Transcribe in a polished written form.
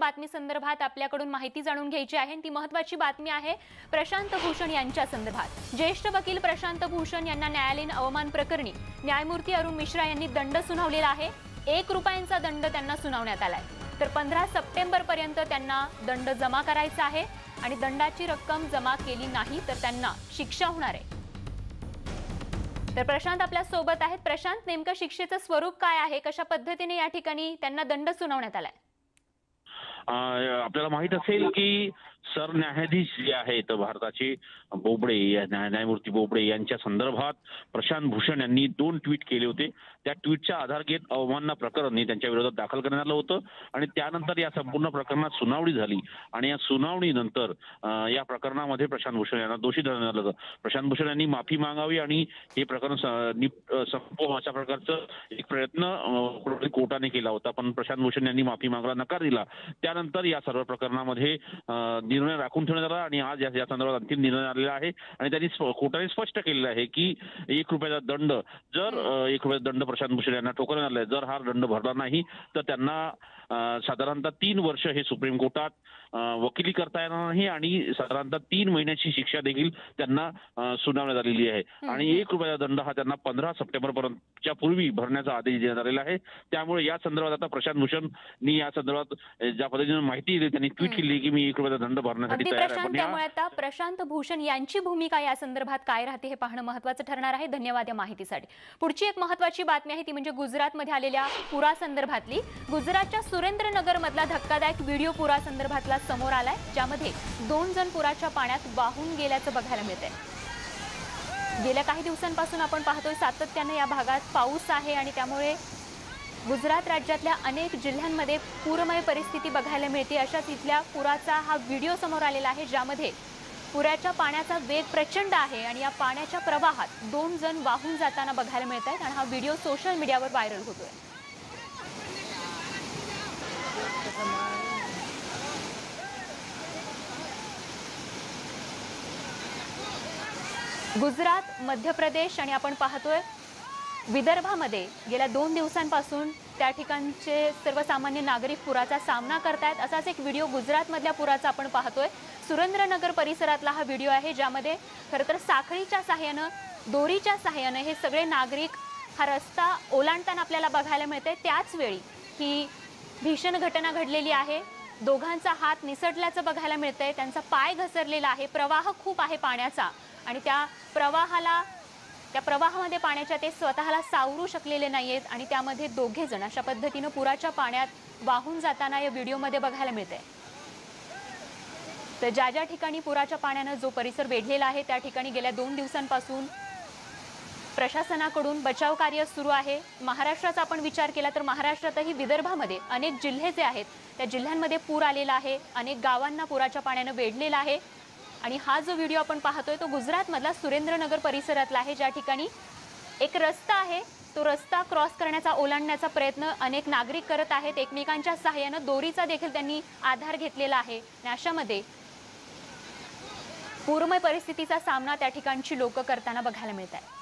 बातमी संदर्भात आपल्याकडून माहिती जाणून घ्यायची आहे। ती महत्त्वाची बातमी आहे प्रशांत भूषण यांच्या संदर्भात। ज्येष्ठ वकील प्रशांत भूषण यांना न्यायालयीन अवमान प्रकरणी न्यायमूर्ती अरुण मिश्रा यांनी दंड सुनावलेला आहे। 1 रुपयांचा दंड त्यांना सुनावण्यात आलाय। तर 15 सप्टेंबर पर्यंत त्यांना दंड जमा करायचा आहे आणि दंडाची रक्कम जमा केली नाही तर त्यांना शिक्षा होणार आहे। तर प्रशांत आपल्या सोबत आहेत। प्रशांत, नेमकं शिक्षेचं स्वरूप काय आहे, कशा पद्धतीने या ठिकाणी त्यांना दंड सुनावण्यात आलाय? आपल्याला माहित असेल की सरन्यायाधीश जे आहेत भारताचे बोबडे, न्यायमूर्ती बोबडे यांच्या संदर्भात प्रशांत भूषण यांनी 2 ट्विट केले होते। त्या ट्विटचा आधार घेत अवमानना प्रकरण त्यांच्या विरोधात दाखल करण्यात आलं होतं आणि त्यानंतर या संपूर्ण प्रकरणात सुनावणी झाली आणि या सुनावणीनंतर या प्रकरणामध्ये प्रशांत भूषण यांना दोषी धरण्यात आलं। प्रशांत भूषण यांनी माफी मागावी आणि हे प्रकरण संपवा अशा प्रकारचं एक प्रयत्न कोर्टाने केला होता, पण प्रशांत भूषण यांनी माफी मागायला नकार दिला। त्यानंतर या सर्व प्रकरणामध्ये निर्णय राखून ठेवण्यात आला आणि आज या संदर्भात अंतिम निर्णय आलेला आहे आणि त्यांनी कोर्टाने स्पष्ट केलेलं आहे की 1 रुपयाचा दंड, जर 1 रुपयाचा दंड प्रशांत भूषण यांना ठोकरण्यात आलाय। जर हा दंड भरला नाही तर त्यांना साधारणतः 3 वर्ष हे सुप्रीम कोर्टात वकिली करता येणार नाही आणि साधारणतः 3 महिन्याची शिक्षा देखील त्यांना सुनावण्यात आलेली आहे आणि 1 रुपयाचा दंड हा त्यांना 15 सप्टेंबर पर्यंतच्या पूर्वी भरण्याचा आदेश देण्यात आलेला आहे। त्यामुळे या संदर्भात आता प्रशांत भूषणनी या संदर्भात ज्या पद्धतीने माहिती दिली, त्यांनी ट्विट केली की मी 1 रुपयाचा दंड भरण्यासाठी तयार आहे। पण त्यामुळे आता प्रशांत भूषण यांची भूमिका या संदर्भात काय राहते हे पाहणं महत्त्वाचं ठरणार आहे। धन्यवाद या माहितीसाठी। पुढची एक महत्त्वाची बातमी आहे ती म्हणजे गुजरातमध्ये आलेल्या पुरासंदर्भातली। गुजरातच्या सुरेंद्रनगर मधला धक्कादायक व्हिडिओ पुरासंदर्भातला समोर आलाय, ज्यामध्ये 2 जण पुराच्या पाण्यात वाहून गेल्याचं बघायला मिळतंय। गेल्या काही दिवसांपासून आपण पाहतोय सातत्याने या भागात पाऊस आहे आणि त्यामुळे गुजरात राज्यातल्या अनेक जिल्ह्यांमध्ये पूरमय परिस्थिती बघायला मिळते। अशाच इथल्या पुराचा हा व्हिडिओ समोर आलेला आहे, ज्यामध्ये पुराच्या पाण्याचा वेग प्रचंड आहे आणि या पाण्याच्या प्रवाहात 2 जण वाहून जाताना बघायला मिळत आहेत आणि हा व्हिडिओ सोशल मीडियावर व्हायरल होतोय। गुजरात, मध्य प्रदेश आणि आपण पाहतोय विदर्भामध्ये गेल्या 2 दिवसांपासून त्या ठिकाणचे सर्वसामान्य नागरिक पुराचा सामना करतायत। असाच एक व्हिडिओ गुजरातमधल्या पुराचा आपण पाहतोय। सुरेंद्रनगर परिसरातला हा व्हिडिओ आहे, ज्यामध्ये खरं तर साखळीच्या सहाय्याने, दोरीच्या सहाय्याने हे सगळे नागरिक हा रस्ता ओलांडताना आपल्याला बघायला मिळते। त्याच वेळी ही भीषण घटना घडलेली आहे। दोघांचा हात निसटल्याचं बघायला मिळतंय, त्यांचा पाय घसरलेला आहे। प्रवाह खूप आहे पाण्याचा आणि त्या प्रवाहामध्ये पाण्याच्या ते स्वतःला सावरू शकलेले नाहीयेत आणि त्यामध्ये 2घे जण अशा पद्धतीने पुराच्या पाण्यात वाहून जाताना या व्हिडिओमध्ये बघायला मिळतंय। तर ज्या ठिकाणी पुराच्या पाण्याने जो परिसर वेढलेला आहे त्या ठिकाणी गेल्या 2 दिवसांपासून प्रशासनाकडून बचाव कार्य सुरू आहे। महाराष्ट्राचा आपण विचार केला तर महाराष्ट्रातही विदर्भामध्ये अनेक जिल्हे जे आहेत त्या जिल्ह्यांमध्ये पूर आलेला आहे। अनेक गावांना पुराच्या पाण्याने वेढलेला आहे आणि हा जो व्हिडिओ आपण पाहतोय तो गुजरातमधला सुरेंद्रनगर परिसरातला आहे, ज्या ठिकाणी एक रस्ता आहे, तो रस्ता क्रॉस करण्याचा, ओलांडण्याचा प्रयत्न अनेक नागरिक करत आहेत। एकमेकांच्या सहाय्याने दोरीचा देखील त्यांनी आधार घेतलेला आहे आणि अशामध्ये पूरमय परिस्थितीचा सामना त्या ठिकाणची लोक करताना बघायला मिळत आहे।